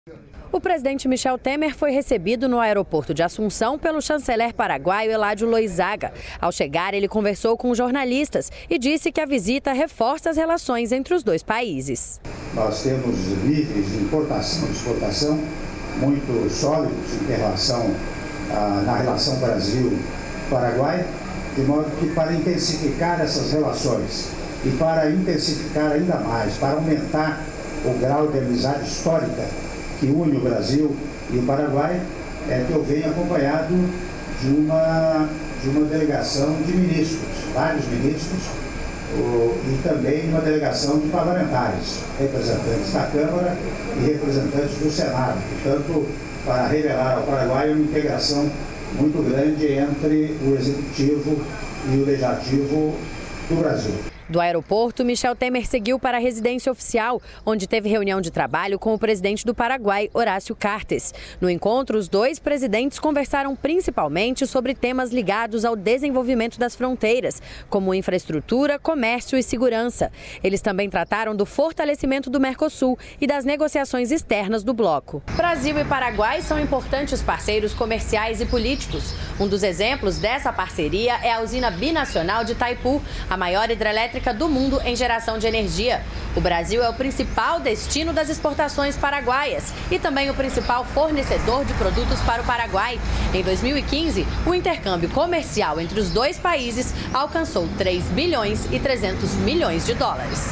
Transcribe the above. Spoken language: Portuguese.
O presidente Michel Temer foi recebido no aeroporto de Assunção pelo chanceler paraguaio Eladio Loizaga. Ao chegar, ele conversou com jornalistas e disse que a visita reforça as relações entre os dois países. Nós temos níveis de importação e exportação muito sólidos na relação Brasil-Paraguai, de modo que para intensificar essas relações e para intensificar ainda mais, para aumentar o grau de amizade histórica que une o Brasil e o Paraguai, é que eu venho acompanhado de uma delegação de ministros, vários ministros, e também uma delegação de parlamentares, representantes da Câmara e representantes do Senado, portanto, para revelar ao Paraguai uma integração muito grande entre o Executivo e o Legislativo do Brasil. Do aeroporto, Michel Temer seguiu para a residência oficial, onde teve reunião de trabalho com o presidente do Paraguai, Horácio Cartes. No encontro, os dois presidentes conversaram principalmente sobre temas ligados ao desenvolvimento das fronteiras, como infraestrutura, comércio e segurança. Eles também trataram do fortalecimento do Mercosul e das negociações externas do bloco. Brasil e Paraguai são importantes parceiros comerciais e políticos. Um dos exemplos dessa parceria é a usina binacional de Itaipu, a maior hidrelétrica do mundo em geração de energia. O Brasil é o principal destino das exportações paraguaias e também o principal fornecedor de produtos para o Paraguai. Em 2015, o intercâmbio comercial entre os dois países alcançou 3 bilhões e 300 milhões de dólares.